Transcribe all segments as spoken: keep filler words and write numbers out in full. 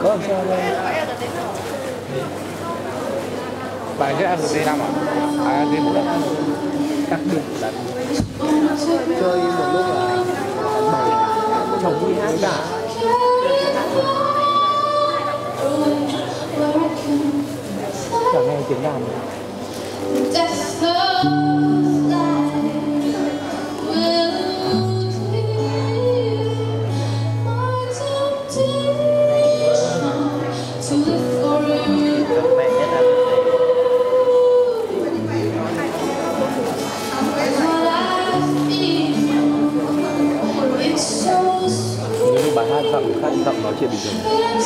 Có sao đây? Bạn cái ăn được đi năm à? À đi một lần đặc biệt là chơi một lúc là chồng đi hát cả. Chẳng nghe tiếng đàn. Bài hát giọng khác giọng nói chuyện bình thường.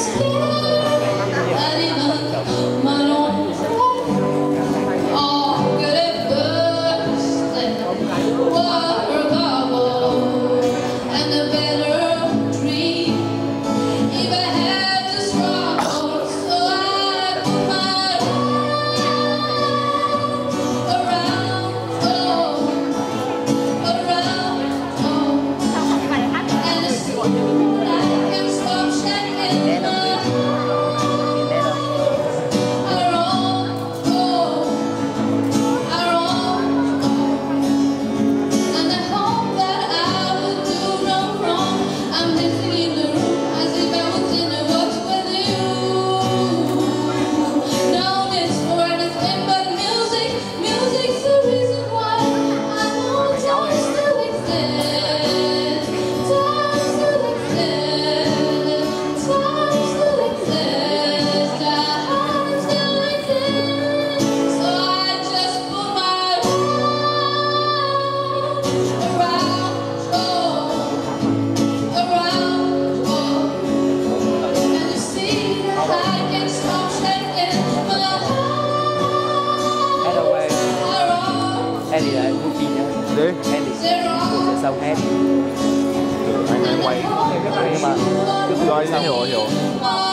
Eddie là Gucci nhá. Đấy. Eddie. Sẽ xong Eddie. Anh anh quay. Nhưng mà. Rồi, hiểu hiểu.